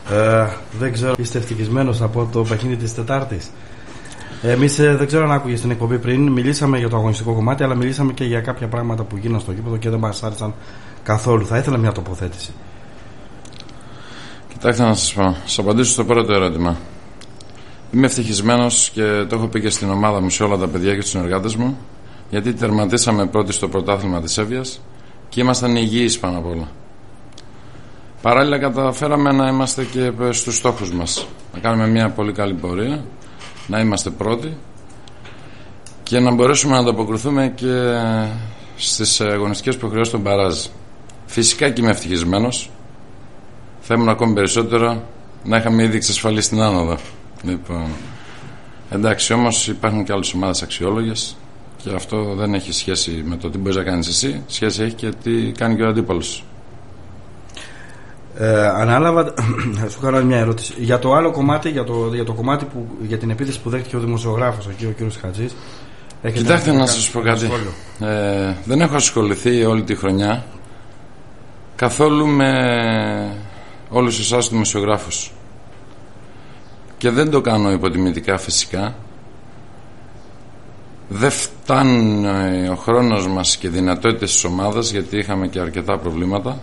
Δεν ξέρω, είστε ευτυχισμένος από το παιχνίδι της Τετάρτης? Εμείς δεν ξέρω αν άκουγες στην εκπομπή πριν, μιλήσαμε για το αγωνιστικό κομμάτι, αλλά μιλήσαμε και για κάποια πράγματα που γίνανε στο γήπεδο και δεν μας άρεσαν καθόλου. Θα ήθελα μια τοποθέτηση. Κοιτάξτε να σας πω, σας απαντήσω στο πρώτο ερώτημα. Είμαι ευτυχισμένος και το έχω πει και στην ομάδα μου, σε όλα τα παιδιά και τους συνεργάτες μου, γιατί τερματίσαμε πρώτοι στο πρωτάθλημα της Εύβοιας και ήμασταν υγιείς πάνω απ' όλα. Παράλληλα καταφέραμε να είμαστε και στους στόχους μας, να κάνουμε μια πολύ καλή πορεία, να είμαστε πρώτοι και να μπορέσουμε να ανταποκριθούμε και στις αγωνιστικές υποχρεώσεις των μπαράζ. Φυσικά και είμαι ευτυχισμένος. Θα ήμουν ακόμη περισσότερο να είχαμε ήδη εξασφαλίσει την άνοδο. Λοιπόν, εντάξει, όμως υπάρχουν και άλλες ομάδες αξιόλογες και αυτό δεν έχει σχέση με το τι μπορείς να κάνεις εσύ, σχέση έχει και τι κάνει και ο αντίπαλος. Ανάλαβα, σου κάνω μια ερώτηση για το άλλο κομμάτι, για το κομμάτι για την επίθεση που δέχτηκε ο δημοσιογράφος εκεί, ο κύριος Χατζής. Κοιτάξτε να σας πω κάτι. Δεν έχω ασχοληθεί όλη τη χρονιά καθόλου με όλους εσάς τους δημοσιογράφους και δεν το κάνω υποτιμητικά φυσικά. Δεν φτάνει ο χρόνος μας και οι δυνατότητες της ομάδας, γιατί είχαμε και αρκετά προβλήματα,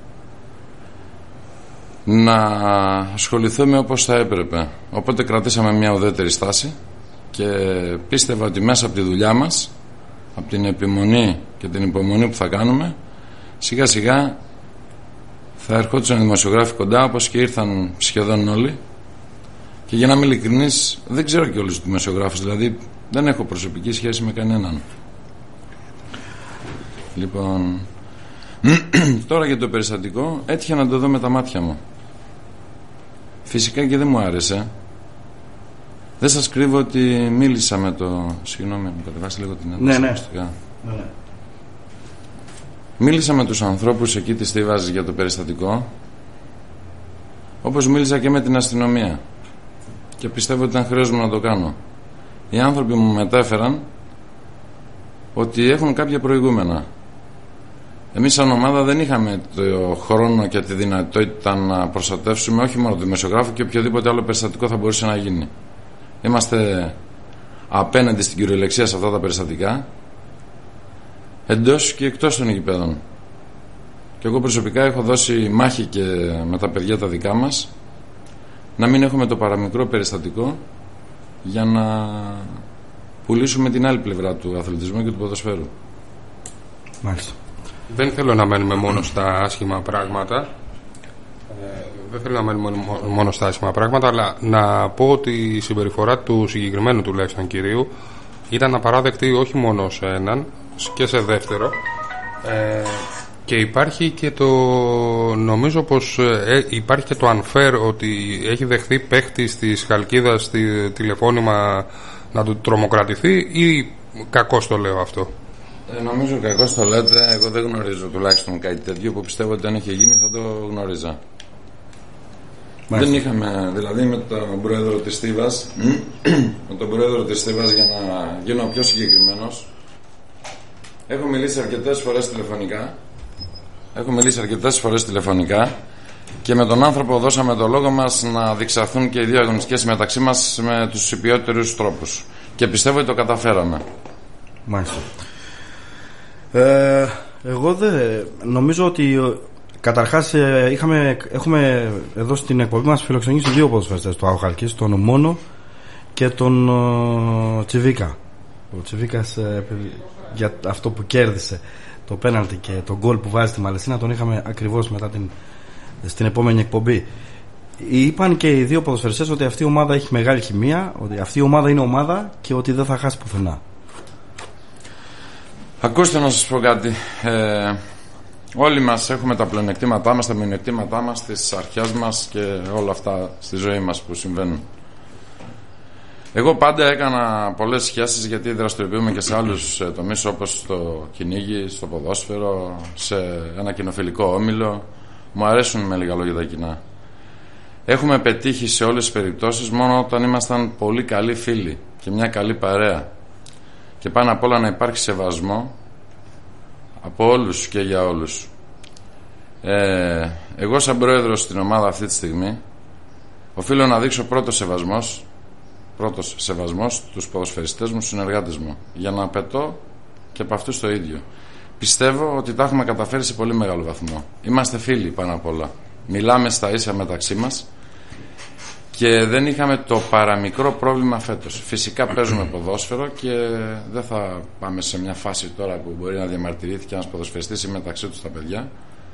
να ασχοληθούμε όπως θα έπρεπε. Οπότε κρατήσαμε μια ουδέτερη στάση και πίστευα ότι μέσα από τη δουλειά μας, από την επιμονή και την υπομονή που θα κάνουμε, σιγά σιγά θα ερχόντουσαν οι δημοσιογράφοι κοντά, όπως και ήρθαν σχεδόν όλοι. Και για να είμαι ειλικρινής, δεν ξέρω και όλους τους δημοσιογράφους, δηλαδή δεν έχω προσωπική σχέση με κανέναν. Λοιπόν, τώρα για το περιστατικό, έτυχε να το δω με τα μάτια μου. Φυσικά και δεν μου άρεσε. Δεν σας κρύβω ότι μίλησα με το... Συγγνώμη, μου κατεβάσει λίγο την ένταση. Ναι. Μίλησα με τους ανθρώπους εκεί της Θήβας για το περιστατικό, όπως μίλησα και με την αστυνομία, και πιστεύω ότι ήταν χρέος μου να το κάνω. Οι άνθρωποι μου μετέφεραν ότι έχουν κάποια προηγούμενα. Εμείς σαν ομάδα δεν είχαμε το χρόνο και τη δυνατότητα να προστατεύσουμε όχι μόνο το δημοσιογράφο και οποιοδήποτε άλλο περιστατικό θα μπορούσε να γίνει. Είμαστε απέναντι στην κυριολεξία σε αυτά τα περιστατικά, εντός και εκτός των γηπέδων. Και εγώ προσωπικά έχω δώσει μάχη και με τα παιδιά τα δικά μας να μην έχουμε το παραμικρό περιστατικό για να πουλήσουμε την άλλη πλευρά του αθλητισμού και του ποδοσφαίρου. Μάλιστα. Δεν θέλω να μένουμε μόνο στα άσχημα πράγματα. Δεν θέλω να μένουμε μόνο στα άσχημα πράγματα, αλλά να πω ότι η συμπεριφορά του συγκεκριμένου τουλάχιστον κυρίου ήταν απαράδεκτη όχι μόνο σε έναν και σε δεύτερο. Και υπάρχει και το, νομίζω πως υπάρχει και το unfair ότι έχει δεχθεί παίχτης της Χαλκίδας τηλεφώνημα να του τρομοκρατηθεί, ή κακώς το λέω αυτό? Νομίζω κακώς το λέτε. Εγώ δεν γνωρίζω τουλάχιστον κάτι τέτοιο, που πιστεύω ότι αν είχε γίνει θα το γνώριζα. Δεν είχαμε, δηλαδή με τον πρόεδρο της Θήβας με τον πρόεδρο της Θήβας, για να γίνω πιο συγκεκριμένος, έχω μιλήσει αρκετές φορές τηλεφωνικά και με τον άνθρωπο δώσαμε το λόγο μας να διεξαχθούν και οι δύο αγωνιστικές μεταξύ μας με τους υπιότερους τρόπους και πιστεύω ότι το καταφέραμε. Μάλιστα. Εγώ νομίζω ότι καταρχάς έχουμε εδώ στην εκπομπή μας φιλοξενήσει δύο ποδοσφαιριστές του Χαλκής, τον Μόνο και τον Τσιβίκα. Ο Τσιβίκας για αυτό που κέρδισε το πέναλτι και το γκολ που βάζει στη Μαλαισίνα τον είχαμε ακριβώς μετά στην επόμενη εκπομπή. Είπαν και οι δύο ποδοσφαιριστές ότι αυτή η ομάδα έχει μεγάλη χημεία, ότι αυτή η ομάδα είναι ομάδα και ότι δεν θα χάσει πουθενά. Ακούστε να σας πω κάτι. Όλοι μας έχουμε τα πλεονεκτήματά μας, τα μειονεκτήματά μας, τις αρχές μας και όλα αυτά στη ζωή μας που συμβαίνουν. Εγώ πάντα έκανα πολλές σχέσεις, γιατί δραστηριοποιούμε και σε άλλους τομείς, όπως στο κυνήγι, στο ποδόσφαιρο, σε ένα κοινοφιλικό όμιλο. Μου αρέσουν με λίγα λόγια τα κοινά. Έχουμε πετύχει σε όλες τις περιπτώσεις μόνο όταν ήμασταν πολύ καλοί φίλοι και μια καλή παρέα. Και πάνω απ' όλα να υπάρχει σεβασμό από όλους και για όλους. Εγώ σαν πρόεδρος στην ομάδα αυτή τη στιγμή οφείλω να δείξω πρώτος σεβασμός στους ποδοσφαιριστές μου, στους συνεργάτες μου, για να απαιτώ και από αυτούς το ίδιο. Πιστεύω ότι τα έχουμε καταφέρει σε πολύ μεγάλο βαθμό. Είμαστε φίλοι πάνω απ' όλα. Μιλάμε στα ίσα μεταξύ μας και δεν είχαμε το παραμικρό πρόβλημα φέτος. Φυσικά παίζουμε ποδόσφαιρο και δεν θα πάμε σε μια φάση τώρα που μπορεί να διαμαρτυρήθηκε ένας ποδοσφαιριστής ή μεταξύ τους τα παιδιά.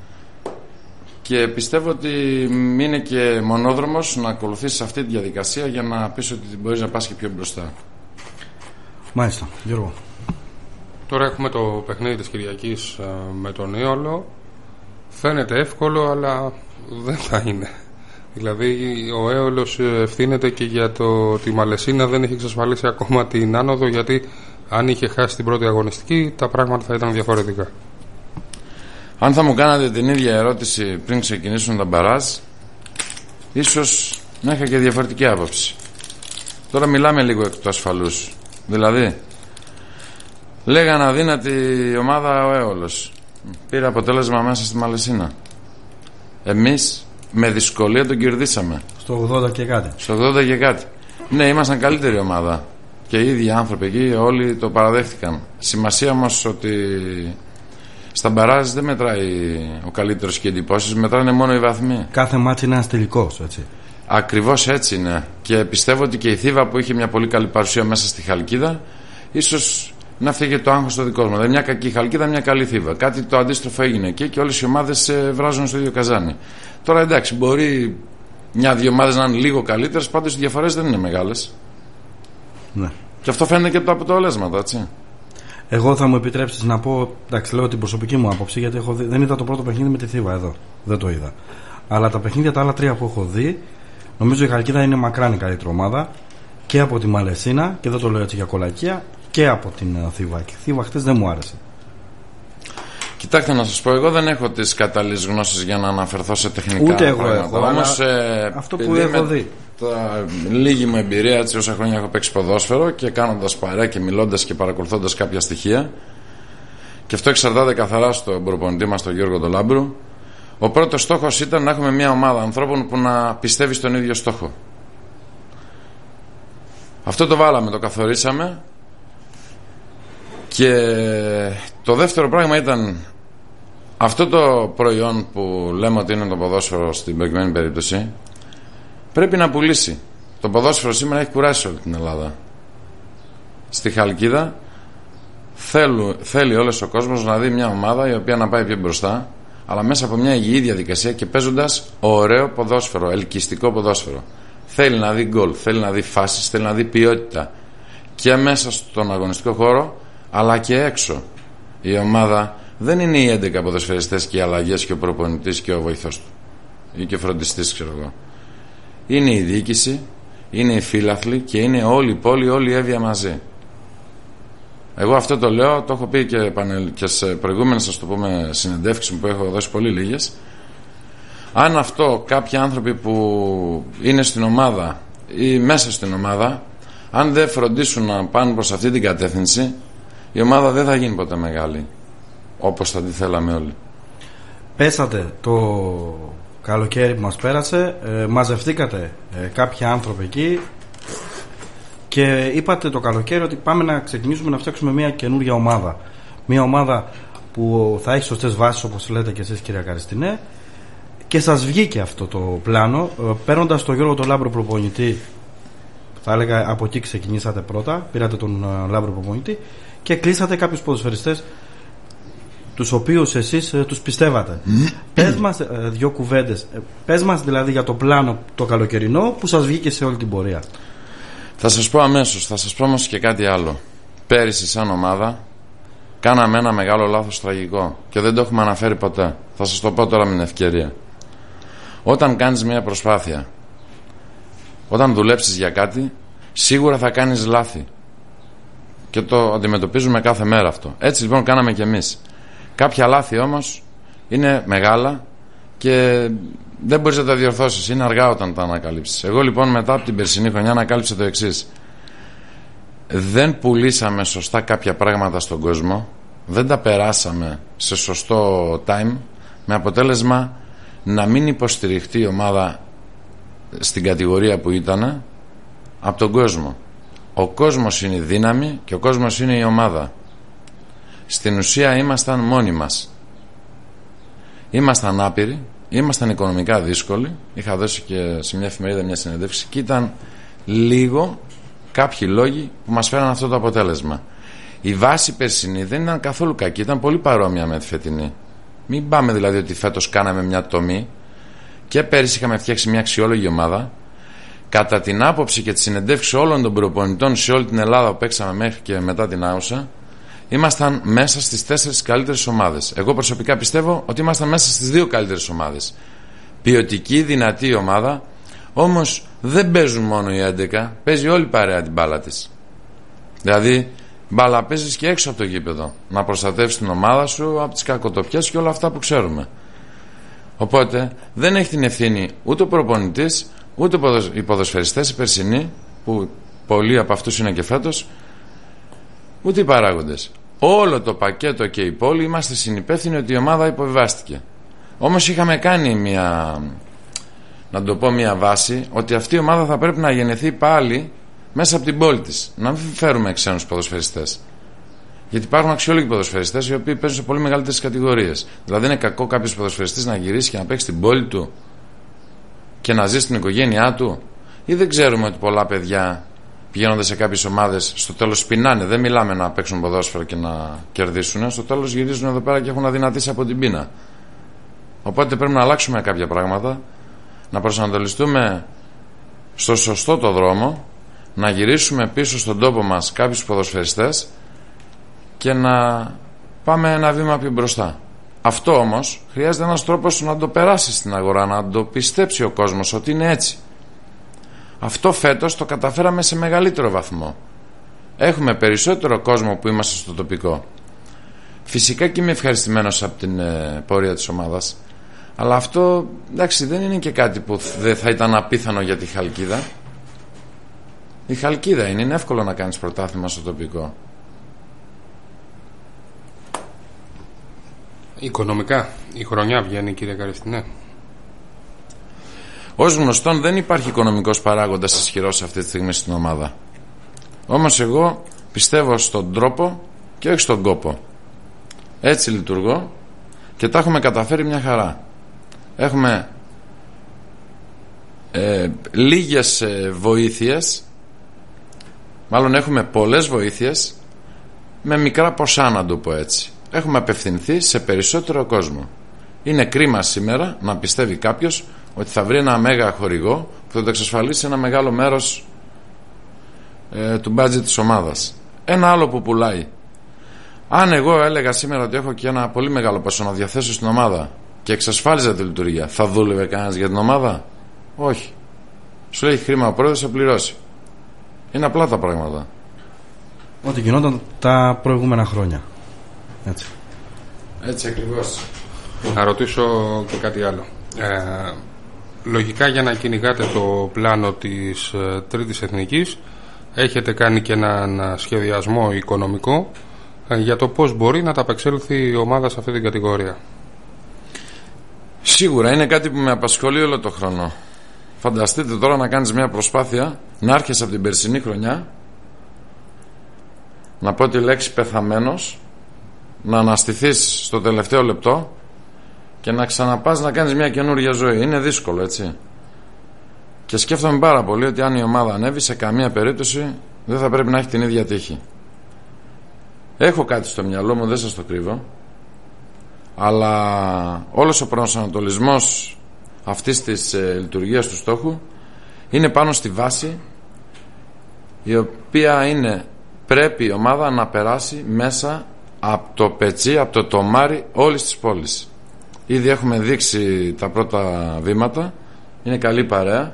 Και πιστεύω ότι είναι και μονόδρομος να ακολουθήσεις αυτή τη διαδικασία για να πεις ότι μπορείς να πας και πιο μπροστά. Μάλιστα, Γιώργο. Τώρα έχουμε το παιχνίδι της Κυριακής με τον Ίολο. Φαίνεται εύκολο, αλλά δεν θα είναι. Δηλαδή ο Έολος ευθύνεται και για το ότι η Μαλαισίνα δεν έχει εξασφαλίσει ακόμα την άνοδο, γιατί αν είχε χάσει την πρώτη αγωνιστική τα πράγματα θα ήταν διαφορετικά. Αν θα μου κάνατε την ίδια ερώτηση πριν ξεκινήσουν τα μπαράζ, ίσως να είχα και διαφορετική άποψη. Τώρα μιλάμε λίγο εκ του ασφαλούς. Δηλαδή, λέγανε αδύνατη ομάδα ο Έολος. Πήρε αποτέλεσμα μέσα στη Μαλαισίνα. Εμείς με δυσκολία τον κερδίσαμε. Στο 80 και κάτι. Στο 80 και κάτι. Ναι, ήμασταν καλύτερη ομάδα. Και οι ίδιοι άνθρωποι εκεί όλοι το παραδέχτηκαν. Σημασία όμως ότι στα μπαράζ δεν μετράει ο καλύτερος και οι εντυπώσεις, μετράνε μόνο οι βαθμοί. Κάθε μάτσι είναι ένας τελικός, έτσι. Ακριβώς έτσι είναι. Και πιστεύω ότι και η Θήβα που είχε μια πολύ καλή παρουσία μέσα στη Χαλκίδα, ίσως να φύγει το άγχος στο δικό μου. Δηλαδή μια κακή Χαλκίδα, μια καλή Θήβα. Κάτι το αντίστροφο έγινε εκεί και όλες οι ομάδες βράζουν στο ίδιο καζάνι. Τώρα εντάξει, μπορεί μια-δύο ομάδες να είναι λίγο καλύτερες, πάντως οι διαφορές δεν είναι μεγάλες. Ναι. Και αυτό φαίνεται και από τα αποτελέσματα, έτσι. Εγώ θα μου επιτρέψεις να πω, εντάξει, λέω την προσωπική μου άποψη, γιατί δεν είδα το πρώτο παιχνίδι με τη Θήβα εδώ. Δεν το είδα. Αλλά τα παιχνίδια τα άλλα τρία που έχω δει, νομίζω η Χαλκίδα είναι μακράν η καλύτερη ομάδα και από τη Μαλαισίνα, και δεν το λέω έτσι για κολακία, και από την Θήβα. Και η Θήβα χτες δεν μου άρεσε. Κοιτάξτε να σας πω, εγώ δεν έχω τις κατάλληλες γνώσεις για να αναφερθώ σε τεχνικά ούτε πράγματα. εγώ έχω, όμως αυτό που έχω δει, τα λίγη μου εμπειρία, έτσι, όσα χρόνια έχω παίξει ποδόσφαιρο και κάνοντας παρέα και μιλώντας και παρακολουθώντας κάποια στοιχεία, και αυτό εξαρτάται καθαρά στον προπονητή μας, τον Γιώργο τον Λάμπρου, ο πρώτος στόχος ήταν να έχουμε μια ομάδα ανθρώπων που να πιστεύει στον ίδιο στόχο. Αυτό το βάλαμε, το καθορίσαμε. Και το δεύτερο πράγμα ήταν αυτό το προϊόν που λέμε ότι είναι το ποδόσφαιρο στην προκειμένη περίπτωση, πρέπει να πουλήσει. Το ποδόσφαιρο σήμερα έχει κουράσει όλη την Ελλάδα. Στη Χαλκίδα θέλει όλος ο κόσμος να δει μια ομάδα η οποία να πάει πιο μπροστά, αλλά μέσα από μια υγιή διαδικασία και παίζοντας ωραίο ποδόσφαιρο, ελκυστικό ποδόσφαιρο. Θέλει να δει γκολ, θέλει να δει φάσεις, θέλει να δει ποιότητα και μέσα στον αγωνιστικό χώρο, αλλά και έξω. Η ομάδα δεν είναι οι 11 ποδοσφαιριστές και οι αλλαγές και ο προπονητής και ο βοηθός του ή και ο φροντιστής, ξέρω εγώ. Είναι η διοίκηση, είναι οι φίλαθλοι και είναι όλη η πόλη, όλη η Εύβοια μαζί. Εγώ αυτό το λέω, το έχω πει και σε προηγούμενες, ας το πούμε, συνεντεύξεις που έχω δώσει πολύ λίγες. Αν αυτό κάποιοι άνθρωποι που είναι στην ομάδα ή μέσα στην ομάδα, αν δεν φροντίσουν να πάνε προς αυτή την κατεύθυνση, η ομάδα δεν θα γίνει ποτέ μεγάλη, όπως θα τη θέλαμε όλοι. Πέσατε το καλοκαίρι που μας πέρασε, μαζευτήκατε κάποιοι άνθρωποι εκεί και είπατε το καλοκαίρι ότι πάμε να ξεκινήσουμε να φτιάξουμε μια καινούργια ομάδα. Μια ομάδα που θα έχει σωστές βάσεις, όπως λέτε και εσείς, κυρία Καριστινέ, και σας βγήκε αυτό το πλάνο, παίρνοντας τον Γιώργο τον Λάμπρο προπονητή. Θα έλεγα από εκεί ξεκινήσατε πρώτα, πήρατε τον Λάμπρο προπονητή και κλείσατε κάποιους ποδοσφαιριστές τους οποίους εσείς τους πιστεύατε. Πες μας δύο κουβέντες. Πες μας δηλαδή για το πλάνο το καλοκαιρινό που σας βγήκε σε όλη την πορεία. Θα σας πω αμέσως, θα σας πω όμως και κάτι άλλο. Πέρυσι σαν ομάδα κάναμε ένα μεγάλο λάθος τραγικό και δεν το έχουμε αναφέρει ποτέ. Θα σας το πω τώρα με την ευκαιρία. Όταν κάνεις μια προσπάθεια, όταν δουλέψεις για κάτι, σίγουρα θα κάνεις λάθη. Και το αντιμετωπίζουμε κάθε μέρα αυτό. Έτσι λοιπόν κάναμε και εμείς. Κάποια λάθη όμως είναι μεγάλα και δεν μπορείς να τα διορθώσεις. Είναι αργά όταν τα ανακαλύψεις. Εγώ λοιπόν μετά από την περσινή χρονιά ανακάλυψα το εξής. Δεν πουλήσαμε σωστά κάποια πράγματα στον κόσμο. Δεν τα περάσαμε σε σωστό time, με αποτέλεσμα να μην υποστηριχτεί η ομάδα στην κατηγορία που ήταν από τον κόσμο. Ο κόσμος είναι η δύναμη και ο κόσμος είναι η ομάδα. Στην ουσία ήμασταν μόνοι μας. Ήμασταν άπειροι, ήμασταν οικονομικά δύσκολοι. Είχα δώσει και σε μια εφημερίδα μια συνέντευξη και ήταν λίγο κάποιοι λόγοι που μας φέραν αυτό το αποτέλεσμα. Η βάση περσινή δεν ήταν καθόλου κακή, ήταν πολύ παρόμοια με τη φετινή. Μην πάμε δηλαδή ότι φέτος κάναμε μια τομή και πέρυσι είχαμε φτιάξει μια αξιόλογη ομάδα. Κατά την άποψη και τη συνεντεύξη όλων των προπονητών σε όλη την Ελλάδα που παίξαμε μέχρι και μετά την Άουσα, ήμασταν μέσα στις 4 καλύτερες ομάδες. Εγώ προσωπικά πιστεύω ότι ήμασταν μέσα στις 2 καλύτερες ομάδες. Ποιοτική, δυνατή ομάδα, όμως δεν παίζουν μόνο οι 11, παίζει όλη η παρέα την μπάλα της. Δηλαδή, μπάλα παίζεις και έξω από το γήπεδο. Να προστατεύεις την ομάδα σου από τις κακοτοπιές και όλα αυτά που ξέρουμε. Οπότε δεν έχει την ευθύνη ούτε ο προπονητής, ούτε οι ποδοσφαιριστές οι περσινοί, που πολλοί από αυτούς είναι και φέτος, ούτε οι παράγοντες. Όλο το πακέτο και η πόλη είμαστε συνυπεύθυνοι ότι η ομάδα υποβιβάστηκε. Όμως είχαμε κάνει μια βάση ότι αυτή η ομάδα θα πρέπει να γεννηθεί πάλι μέσα από την πόλη της. Να μην φέρουμε ξένους ποδοσφαιριστές. Γιατί υπάρχουν αξιόλογοι ποδοσφαιριστές οι οποίοι παίζουν σε πολύ μεγαλύτερες κατηγορίες. Δηλαδή είναι κακό κάποιος ποδοσφαιριστής να γυρίσει και να παίξει στην πόλη του και να ζει στην οικογένειά του, ή δεν ξέρουμε ότι πολλά παιδιά πηγαίνοντας σε κάποιες ομάδες στο τέλος πεινάνε? Δεν μιλάμε να παίξουν ποδόσφαιρο και να κερδίσουν. Στο τέλος γυρίζουν εδώ πέρα και έχουν αδυνατήσει από την πείνα. Οπότε πρέπει να αλλάξουμε κάποια πράγματα, να προσανατολιστούμε στο σωστό το δρόμο, να γυρίσουμε πίσω στον τόπο μας κάποιους ποδοσφαιριστές και να πάμε ένα βήμα πιο μπροστά. Αυτό όμως χρειάζεται ένας τρόπος να το περάσει στην αγορά, να το πιστέψει ο κόσμος ότι είναι έτσι. Αυτό φέτος το καταφέραμε σε μεγαλύτερο βαθμό. Έχουμε περισσότερο κόσμο που είμαστε στο τοπικό. Φυσικά και είμαι ευχαριστημένος από την πορεία της ομάδας, αλλά αυτό εντάξει δεν είναι και κάτι που δεν θα ήταν απίθανο για τη Χαλκίδα. Η Χαλκίδα είναι εύκολο να κάνεις πρωτάθλημα στο τοπικό. Οικονομικά η χρονιά βγαίνει, κύριε Καριστινέ? Ως γνωστόν δεν υπάρχει οικονομικός παράγοντας ισχυρός αυτή τη στιγμή στην ομάδα. Όμως εγώ πιστεύω στον τρόπο και όχι στον κόπο. Έτσι λειτουργώ και τα έχουμε καταφέρει μια χαρά. Έχουμε λίγες βοήθειες, μάλλον έχουμε πολλές βοήθειες με μικρά ποσά, να το πω έτσι. Έχουμε απευθυνθεί σε περισσότερο κόσμο. Είναι κρίμα σήμερα να πιστεύει κάποιος ότι θα βρει ένα μέγα χορηγό που θα το εξασφαλίσει ένα μεγάλο μέρος του μπάτζετ της ομάδας. Ένα άλλο που πουλάει. Αν εγώ έλεγα σήμερα ότι έχω και ένα πολύ μεγάλο ποσό να διαθέσω στην ομάδα και εξασφάλιζα τη λειτουργία, θα δούλευε κανένας για την ομάδα? Όχι. Σου λέει χρήμα ο πρόεδρος, θα πληρώσει. Είναι απλά τα πράγματα. Ό,τι γινόταν τα προηγούμενα χρόνια. Έτσι ακριβώς. Να ρωτήσω και κάτι άλλο. Λογικά για να κυνηγάτε το πλάνο της Τρίτης Εθνικής έχετε κάνει και έναν σχεδιασμό οικονομικό για το πώς μπορεί να τα απεξέλθει η ομάδα σε αυτή την κατηγορία. Σίγουρα είναι κάτι που με απασχολεί όλο το χρόνο. Φανταστείτε τώρα να κάνεις μια προσπάθεια, να άρχεσαι από την περσινή χρονιά, να πω τη λέξη πεθαμένος, να αναστηθείς στο τελευταίο λεπτό και να ξαναπάς να κάνεις μια καινούργια ζωή. Είναι δύσκολο, έτσι. Και σκέφτομαι πάρα πολύ ότι αν η ομάδα ανέβει, σε καμία περίπτωση δεν θα πρέπει να έχει την ίδια τύχη. Έχω κάτι στο μυαλό μου, δεν σας το κρύβω, αλλά όλος ο προσανατολισμός αυτής της λειτουργίας του στόχου είναι πάνω στη βάση, η οποία είναι πρέπει η ομάδα να περάσει μέσα από το πετσί, από το τομάρι όλης της πόλης. Ήδη έχουμε δείξει τα πρώτα βήματα, είναι καλή παρέα,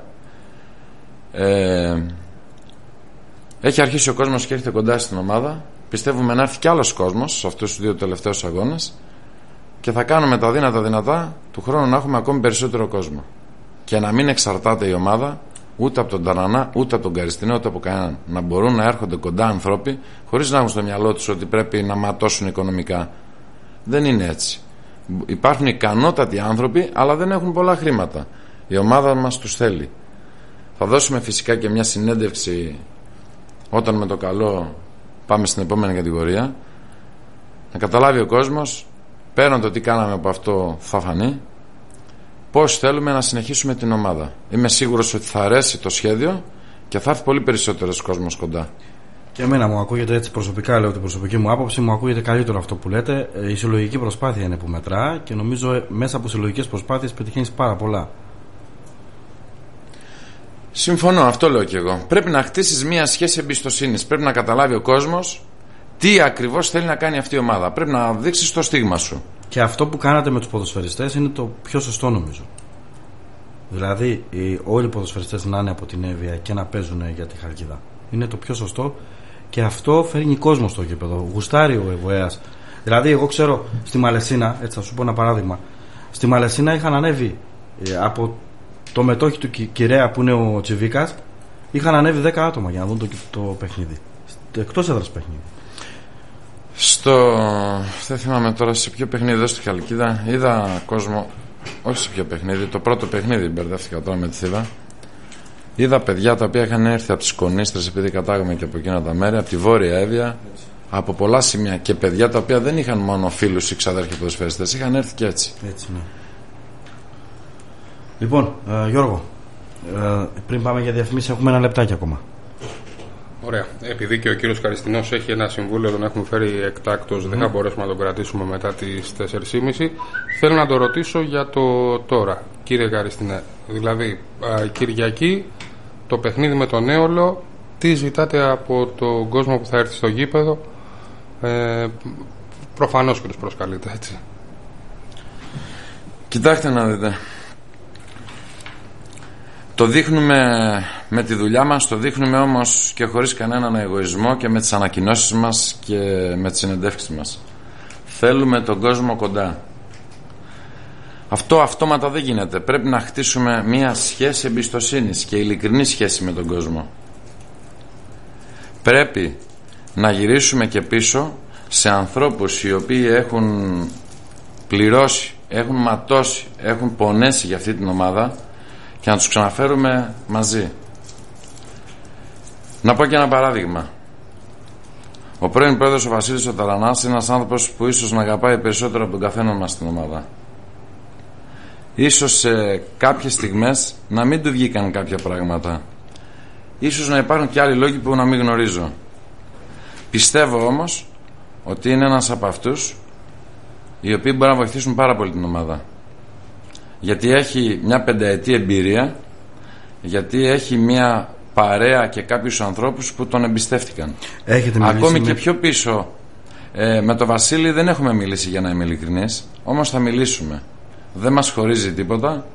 έχει αρχίσει ο κόσμος και έρχεται κοντά στην ομάδα. Πιστεύουμε να έρθει κι άλλος κόσμος σε αυτούς τους 2 τελευταίους αγώνες και θα κάνουμε τα δυνατά του χρόνου να έχουμε ακόμη περισσότερο κόσμο και να μην εξαρτάται η ομάδα ούτε από τον Ταρανά, ούτε από τον Καριστινό, ούτε από κανέναν. Να μπορούν να έρχονται κοντά άνθρωποι χωρίς να έχουν στο μυαλό τους ότι πρέπει να ματώσουν οικονομικά. Δεν είναι έτσι. Υπάρχουν ικανότατοι άνθρωποι, αλλά δεν έχουν πολλά χρήματα. Η ομάδα μας τους θέλει. Θα δώσουμε φυσικά και μια συνέντευξη όταν με το καλό πάμε στην επόμενη κατηγορία. Να καταλάβει ο κόσμος, πέραν το τι κάναμε από αυτό θα φανεί, πώς θέλουμε να συνεχίσουμε την ομάδα. Είμαι σίγουρος ότι θα αρέσει το σχέδιο και θα έρθει πολύ περισσότερος κόσμος κοντά. Και εμένα μου ακούγεται έτσι προσωπικά, λέω την προσωπική μου άποψη, μου ακούγεται καλύτερο αυτό που λέτε. Η συλλογική προσπάθεια είναι που μετρά και νομίζω μέσα από συλλογικές προσπάθειες πετυχαίνεις πάρα πολλά. Συμφωνώ, αυτό λέω και εγώ. Πρέπει να χτίσεις μια σχέση εμπιστοσύνης. Πρέπει να καταλάβει ο κόσμος τι ακριβώς θέλει να κάνει αυτή η ομάδα. Πρέπει να δείξεις το στίγμα σου. Και αυτό που κάνατε με τους ποδοσφαιριστές είναι το πιο σωστό νομίζω. Δηλαδή όλοι οι ποδοσφαιριστές να είναι από την Εύβοια και να παίζουν για τη Χαλκίδα. Είναι το πιο σωστό και αυτό φέρνει κόσμο στο γήπεδο. Γουστάρει ο Εβοέας. Δηλαδή, εγώ ξέρω στη Μαλαισίνα, έτσι θα σου πω ένα παράδειγμα. Στη Μαλαισίνα είχαν ανέβει από το μετόχι του Κυρέα που είναι ο Τσιβίκας, είχαν ανέβει 10 άτομα για να δουν το παιχνίδι. Εκτός έδρας παιχνίδι. Δεν θυμάμαι τώρα σε ποιο παιχνίδι εδώ στη Χαλκίδα. Είδα κόσμο. Όχι σε ποιο παιχνίδι. Το πρώτο παιχνίδι μπερδεύτηκα τώρα με τη Θήβα. Είδα παιδιά τα οποία είχαν έρθει από τις Κονίστρες, επειδή κατάγαμε και από εκείνα τα μέρη, από τη Βόρεια Εύβοια, από πολλά σημεία. Και παιδιά τα οποία δεν είχαν μόνο φίλους ή ξαδέρφια ποδοσφαιριστές, είχαν έρθει και έτσι. Έτσι, ναι. Λοιπόν, Γιώργο, πριν πάμε για διαφημίσεις, έχουμε ένα λεπτάκι ακόμα. Ωραία. Επειδή και ο κύριος Καριστινός έχει ένα συμβούλιο, τον έχουμε φέρει εκτάκτος, δεν θα μπορέσουμε να τον κρατήσουμε μετά τις 4.30. Θέλω να το ρωτήσω για το τώρα, κύριε Καριστινέ. Δηλαδή, Κυριακή, το παιχνίδι με τον Έολο, τι ζητάτε από τον κόσμο που θα έρθει στο γήπεδο? Προφανώς και τους προσκαλείτε, έτσι. Κοιτάξτε να δείτε. Το δείχνουμε με τη δουλειά μας, το δείχνουμε όμως και χωρίς κανέναν εγωισμό και με τις ανακοινώσεις μας και με τις συνεντεύξεις μας. Θέλουμε τον κόσμο κοντά. Αυτό αυτόματα δεν γίνεται. Πρέπει να χτίσουμε μια σχέση εμπιστοσύνης και ειλικρινή σχέση με τον κόσμο. Πρέπει να γυρίσουμε και πίσω σε ανθρώπους οι οποίοι έχουν πληρώσει, έχουν ματώσει, έχουν πονέσει για αυτή την ομάδα και να τους ξαναφέρουμε μαζί. Να πω και ένα παράδειγμα. Ο πρώην πρόεδρος ο Βασίλης ο Ταρανάς είναι ένας άνθρωπος που ίσως να αγαπάει περισσότερο από τον καθένα μας στην ομάδα. Ίσως σε κάποιες στιγμές να μην του βγήκαν κάποια πράγματα. Ίσως να υπάρχουν και άλλοι λόγοι που να μην γνωρίζω. Πιστεύω όμως ότι είναι ένας από αυτούς οι οποίοι μπορούν να βοηθήσουν πάρα πολύ την ομάδα. Γιατί έχει μια 5ετή εμπειρία, γιατί έχει μια παρέα και κάποιους ανθρώπους που τον εμπιστεύτηκαν. Ακόμη και πιο πίσω, με τον Βασίλη δεν έχουμε μιλήσει, για να είμαι ειλικρινής, όμως θα μιλήσουμε. Δεν μας χωρίζει τίποτα.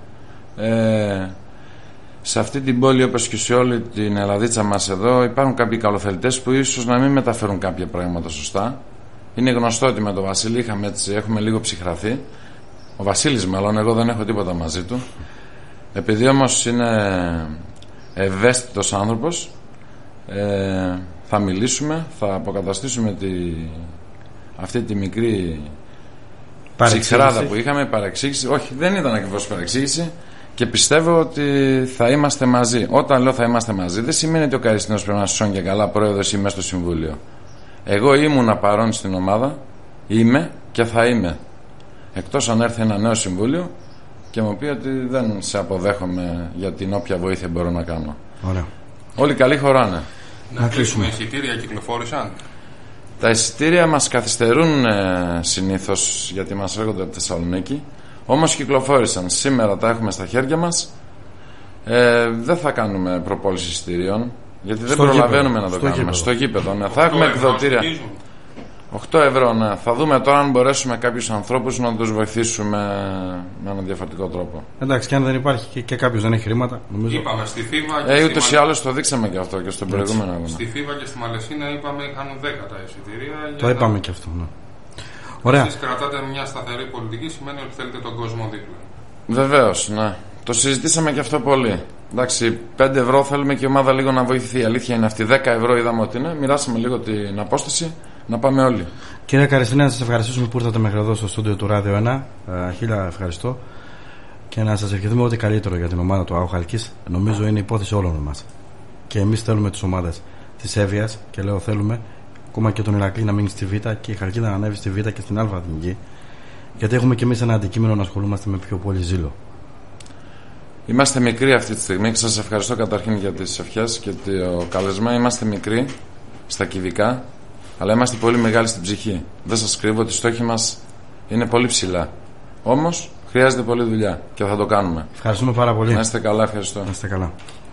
Σε αυτή την πόλη, όπως και σε όλη την Ελλαδίτσα μας εδώ, υπάρχουν κάποιοι καλοθελητές που ίσως να μην μεταφέρουν κάποια πράγματα σωστά. Είναι γνωστό ότι με τον Βασίλη έχουμε λίγο ψυχραθεί. Ο Βασίλης μάλλον, εγώ δεν έχω τίποτα μαζί του. Επειδή όμως είναι ευαίσθητος άνθρωπος, θα μιλήσουμε, θα αποκαταστήσουμε αυτή τη μικρή ψυχράδα που είχαμε, παρεξήγηση. Όχι, δεν ήταν ακριβώς παρεξήγηση. Και πιστεύω ότι θα είμαστε μαζί. Όταν λέω θα είμαστε μαζί, δεν σημαίνει ότι ο Καριστινός πρέπει να σώνει και καλά πρόεδρος ή μέσα στο συμβούλιο. Εγώ ήμουνα παρόν στην ομάδα, είμαι και θα είμαι. Εκτός αν έρθει ένα νέο συμβούλιο και μου πει ότι δεν σε αποδέχομαι για την όποια βοήθεια μπορώ να κάνω. Ωραία. Όλοι καλοί χωράνε. Να κλείσουμε. Εισιτήρια κυκλοφόρησαν? Τα εισιτήρια μας καθυστερούν συνήθως, γιατί μας έρχονται από Θεσσαλονίκη. Όμως κυκλοφόρησαν. Σήμερα τα έχουμε στα χέρια μας. Δεν θα κάνουμε προπόληση εισιτήριων, γιατί δεν προλαβαίνουμε να το κάνουμε. Γήπεδο. Στο γήπεδο, ναι. Θα έχουμε εκδοτήρια. 8 ευρώ, ναι. Θα δούμε τώρα αν μπορέσουμε κάποιους ανθρώπους να τους βοηθήσουμε με έναν διαφορετικό τρόπο. Εντάξει, και αν δεν υπάρχει και κάποιος δεν έχει χρήματα, νομίζω. Είπαμε στη Θήβα. Ούτως ή άλλως το δείξαμε και αυτό και στον προηγούμενο αγώνα. Στη Θήβα και στη Μαλαισίνα είπαμε είχαν 10 τα εισιτήρια. Το είπαμε και αυτό, ναι. Ωραία. Εσείς κρατάτε μια σταθερή πολιτική, σημαίνει ότι θέλετε τον κόσμο δίπλα. Βεβαίως, ναι. Το συζητήσαμε και αυτό πολύ. Εντάξει, 5 ευρώ θέλουμε και η ομάδα λίγο να βοηθηθεί. Η αλήθεια είναι αυτή. 10 ευρώ είδαμε ότι είναι. Μοιράσαμε λίγο την απόσταση. Να πάμε όλοι. Κύριε Καριστινέ, να σας ευχαριστήσουμε που ήρθατε μέχρι εδώ στο στούντιο του Ράδιο 1. Χίλια ευχαριστώ. και να σας ευχηθούμε ό,τι καλύτερο για την ομάδα του ΑΟ Χαλκής. Νομίζω είναι υπόθεση όλων μας. Και εμείς θέλουμε τις ομάδες της Εύβοιας, και λέω θέλουμε, ακόμα και τον Ηρακλή να μείνει στη Β' και η Χαλκίδα να ανέβει στη Β' και στην Α' Εθνική. Γιατί έχουμε και εμείς ένα αντικείμενο να ασχολούμαστε με πιο πολύ ζήλο. Είμαστε μικροί αυτή τη στιγμή και σας ευχαριστώ καταρχήν για τις ευχές και το καλεσμένο. Είμαστε μικροί στα κυβικά, αλλά είμαστε πολύ μεγάλοι στην ψυχή. Δεν σας κρύβω ότι οι στόχοι μας είναι πολύ ψηλά. Όμως χρειάζεται πολλή δουλειά και θα το κάνουμε. Ευχαριστούμε πάρα πολύ. Να είστε καλά, ευχαριστώ. Να είστε καλά.